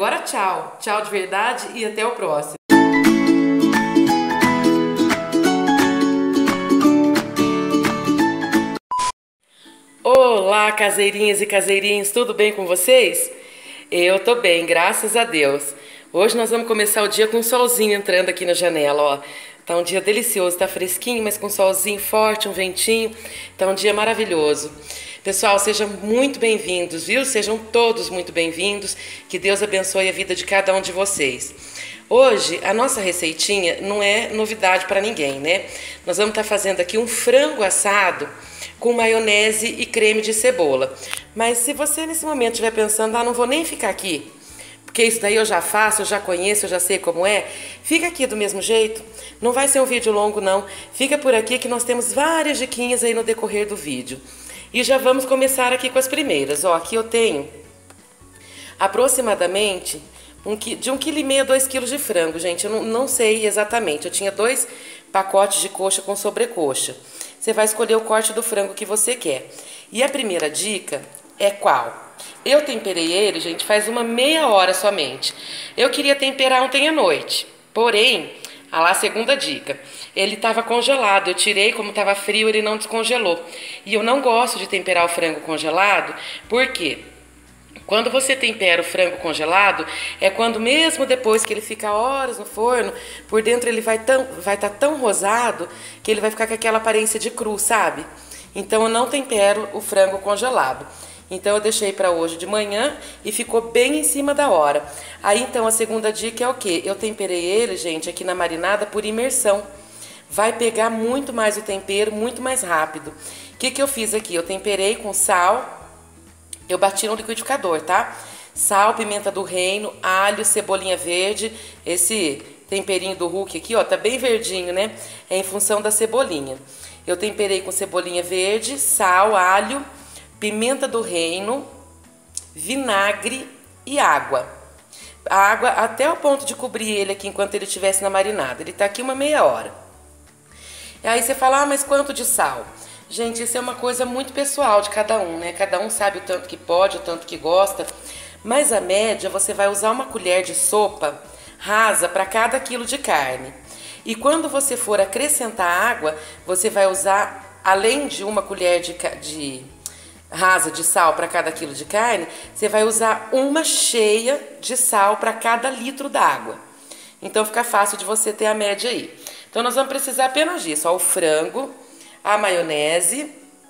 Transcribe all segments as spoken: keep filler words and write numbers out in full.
agora tchau. Tchau de verdade e até o próximo. Olá, caseirinhas e caseirinhos, tudo bem com vocês? Eu tô bem, graças a Deus. Hoje nós vamos começar o dia com um solzinho entrando aqui na janela, ó. Tá um dia delicioso, tá fresquinho, mas com um solzinho forte, um ventinho. Tá um dia maravilhoso. Pessoal, sejam muito bem-vindos, viu? Sejam todos muito bem-vindos. Que Deus abençoe a vida de cada um de vocês. Hoje, a nossa receitinha não é novidade para ninguém, né? Nós vamos estar fazendo aqui um frango assado com maionese e creme de cebola. Mas se você nesse momento estiver pensando, ah, não vou nem ficar aqui, porque isso daí eu já faço, eu já conheço, eu já sei como é, fica aqui do mesmo jeito. Não vai ser um vídeo longo, não. Fica por aqui que nós temos várias diquinhas aí no decorrer do vídeo. E já vamos começar aqui com as primeiras. Ó, aqui eu tenho aproximadamente um, de um quilo e meio a dois quilos de frango, gente. Eu não, não sei exatamente. Eu tinha dois pacotes de coxa com sobrecoxa. Você vai escolher o corte do frango que você quer. E a primeira dica é qual? Eu temperei ele, gente, faz uma meia hora somente. Eu queria temperar ontem à noite. Porém, a lá, segunda dica, ele estava congelado. Eu tirei, como estava frio, ele não descongelou. E eu não gosto de temperar o frango congelado, por quê? Quando você tempera o frango congelado, é quando mesmo depois que ele fica horas no forno, por dentro ele vai estar vai tá tão rosado que ele vai ficar com aquela aparência de cru, sabe? Então eu não tempero o frango congelado. Então eu deixei para hoje de manhã e ficou bem em cima da hora. Aí então a segunda dica é o quê? Eu temperei ele, gente, aqui na marinada por imersão. Vai pegar muito mais o tempero, muito mais rápido. O que que eu fiz aqui? Eu temperei com sal. Eu bati no liquidificador, tá? Sal, pimenta do reino, alho, cebolinha verde. Esse temperinho do Hulk aqui, ó, tá bem verdinho, né? É em função da cebolinha. Eu temperei com cebolinha verde, sal, alho, pimenta do reino, vinagre e água. A água até o ponto de cobrir ele aqui enquanto ele estivesse na marinada. Ele tá aqui uma meia hora. E aí você fala, ah, mas quanto de sal? Gente, isso é uma coisa muito pessoal de cada um, né? Cada um sabe o tanto que pode, o tanto que gosta. Mas a média, você vai usar uma colher de sopa rasa para cada quilo de carne. E quando você for acrescentar água, você vai usar, além de uma colher de, de rasa de sal para cada quilo de carne, você vai usar uma cheia de sal para cada litro d'água. Então fica fácil de você ter a média aí. Então nós vamos precisar apenas disso, ó, o frango, a maionese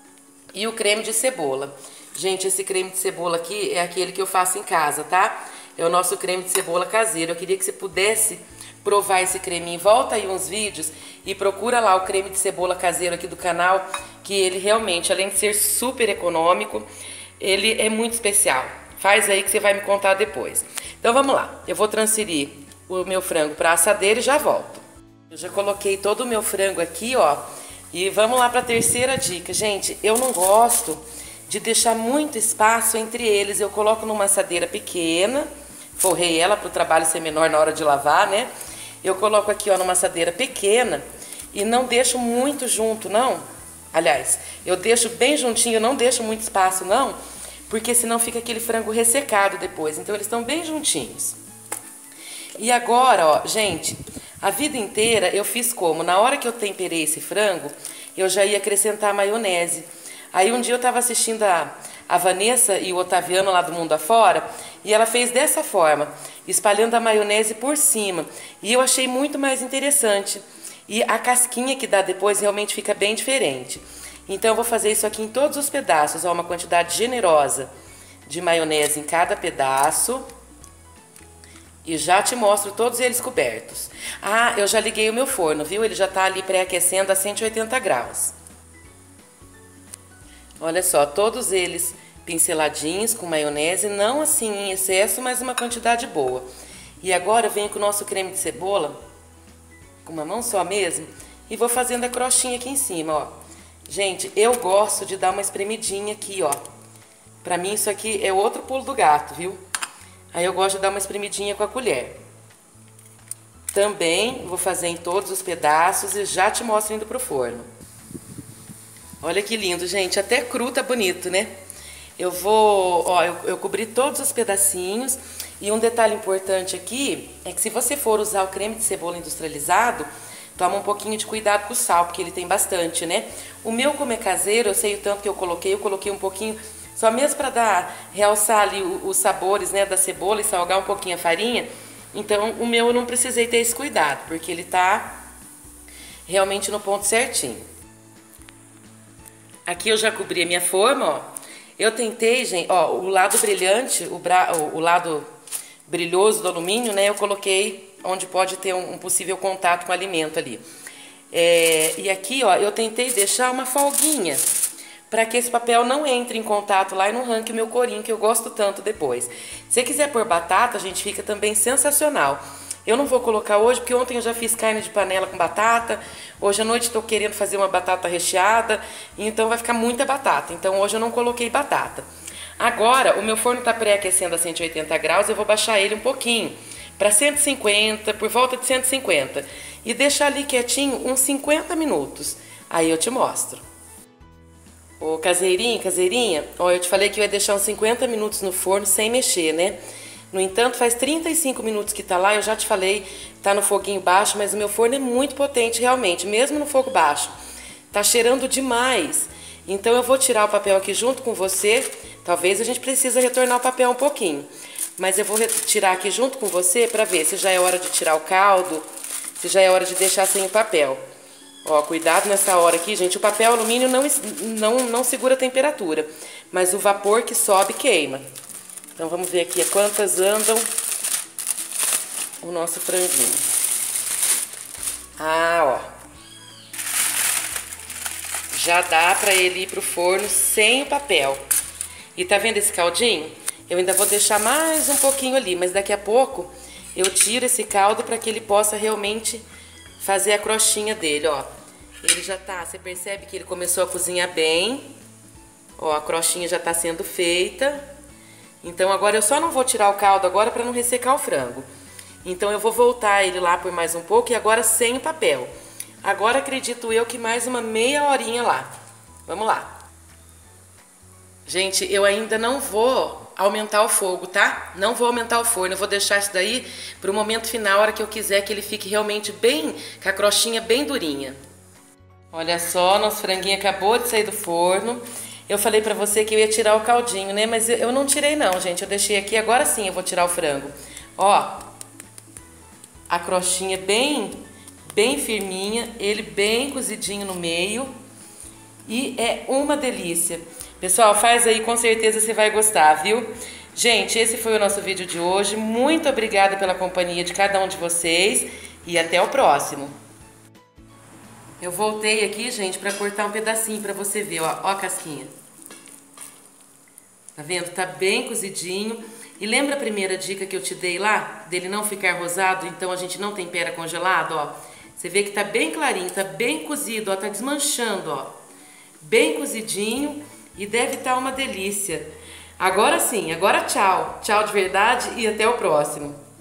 e o creme de cebola. Gente, esse creme de cebola aqui é aquele que eu faço em casa, tá? É o nosso creme de cebola caseiro. Eu queria que você pudesse provar esse creminho. Volta aí uns vídeos e procura lá o creme de cebola caseiro aqui do canal, que ele realmente, além de ser super econômico, ele é muito especial. Faz aí que você vai me contar depois. Então vamos lá. Eu vou transferir o meu frango para a assadeira e já volto. Eu já coloquei todo o meu frango aqui, ó. E vamos lá para a terceira dica. Gente, eu não gosto de deixar muito espaço entre eles. Eu coloco numa assadeira pequena, forrei ela para o trabalho ser menor na hora de lavar, né? Eu coloco aqui, ó, numa assadeira pequena e não deixo muito junto, não. Aliás, eu deixo bem juntinho, não deixo muito espaço, não, porque senão fica aquele frango ressecado depois. Então eles estão bem juntinhos. E agora, ó, gente, a vida inteira eu fiz como? Na hora que eu temperei esse frango, eu já ia acrescentar a maionese. Aí um dia eu estava assistindo a, a Vanessa e o Otaviano lá do Mundo Afora, e ela fez dessa forma, espalhando a maionese por cima. E eu achei muito mais interessante. E a casquinha que dá depois realmente fica bem diferente. Então eu vou fazer isso aqui em todos os pedaços, ó, uma quantidade generosa de maionese em cada pedaço. E já te mostro todos eles cobertos. Ah, eu já liguei o meu forno, viu? Ele já tá ali pré-aquecendo a cento e oitenta graus. Olha só, todos eles pinceladinhos com maionese, não assim em excesso, mas uma quantidade boa. E agora eu venho com o nosso creme de cebola, com uma mão só mesmo, e vou fazendo a crostinha aqui em cima, ó. Gente, eu gosto de dar uma espremidinha aqui, ó. Pra mim isso aqui é outro pulo do gato, viu? Aí eu gosto de dar uma espremidinha com a colher. Também vou fazer em todos os pedaços e já te mostro indo pro forno. Olha que lindo, gente. Até cru tá bonito, né? Eu vou... Ó, eu, eu cobri todos os pedacinhos. E um detalhe importante aqui é que se você for usar o creme de cebola industrializado, toma um pouquinho de cuidado com o sal, porque ele tem bastante, né? O meu, como é caseiro, eu sei o tanto que eu coloquei, eu coloquei um pouquinho, só mesmo para dar, realçar ali os sabores, né, da cebola e salgar um pouquinho a farinha. Então, o meu eu não precisei ter esse cuidado, porque ele tá realmente no ponto certinho. Aqui eu já cobri a minha forma, ó. Eu tentei, gente, ó, o lado brilhante, o, bra... o lado brilhoso do alumínio, né, eu coloquei onde pode ter um, um possível contato com o alimento ali. É, e aqui, ó, eu tentei deixar uma folguinha para que esse papel não entre em contato lá e não arranque o meu corinho, que eu gosto tanto depois. Se você quiser pôr batata, gente, fica também sensacional. Eu não vou colocar hoje, porque ontem eu já fiz carne de panela com batata. Hoje à noite estou querendo fazer uma batata recheada, então vai ficar muita batata. Então hoje eu não coloquei batata. Agora, o meu forno está pré-aquecendo a cento e oitenta graus, eu vou baixar ele um pouquinho, para cento e cinquenta, por volta de cento e cinquenta. E deixar ali quietinho uns cinquenta minutos. Aí eu te mostro. Ô caseirinho, caseirinha, ó, eu te falei que eu ia deixar uns cinquenta minutos no forno sem mexer, né? No entanto, faz trinta e cinco minutos que tá lá, eu já te falei, tá no foguinho baixo, mas o meu forno é muito potente realmente, mesmo no fogo baixo. Tá cheirando demais. Então eu vou tirar o papel aqui junto com você. Talvez a gente precise retornar o papel um pouquinho. Mas eu vou tirar aqui junto com você para ver se já é hora de tirar o caldo, se já é hora de deixar sem o papel. Ó, cuidado nessa hora aqui, gente. O papel alumínio não, não, não segura a temperatura, mas o vapor que sobe queima. Então vamos ver aqui a quantas andam o nosso franguinho. Ah, ó. Já dá para ele ir pro forno sem o papel. E tá vendo esse caldinho? Eu ainda vou deixar mais um pouquinho ali, mas daqui a pouco eu tiro esse caldo para que ele possa realmente fazer a crostinha dele, ó. Ele já tá, você percebe que ele começou a cozinhar bem. Ó, a crostinha já tá sendo feita. Então agora eu só não vou tirar o caldo agora para não ressecar o frango. Então eu vou voltar ele lá por mais um pouco e agora sem o papel. Agora acredito eu que mais uma meia horinha lá. Vamos lá. Gente, eu ainda não vou aumentar o fogo, tá? Não vou aumentar o forno, eu vou deixar isso daí para o momento final, a hora que eu quiser que ele fique realmente bem, com a crostinha bem durinha. Olha só, nosso franguinho acabou de sair do forno. Eu falei pra você que eu ia tirar o caldinho, né? Mas eu não tirei não, gente. Eu deixei aqui, agora sim eu vou tirar o frango. Ó, a crostinha bem, bem firminha, ele bem cozidinho no meio. E é uma delícia. Pessoal, faz aí, com certeza você vai gostar, viu? Gente, esse foi o nosso vídeo de hoje. Muito obrigada pela companhia de cada um de vocês. E até o próximo. Eu voltei aqui, gente, pra cortar um pedacinho pra você ver, ó, ó a casquinha. Tá vendo? Tá bem cozidinho. E lembra a primeira dica que eu te dei lá? Dele não ficar rosado, então a gente não tempera congelado, ó. Você vê que tá bem clarinho, tá bem cozido, ó, tá desmanchando, ó. Bem cozidinho e deve estar uma delícia. Agora sim, agora tchau. Tchau de verdade e até o próximo.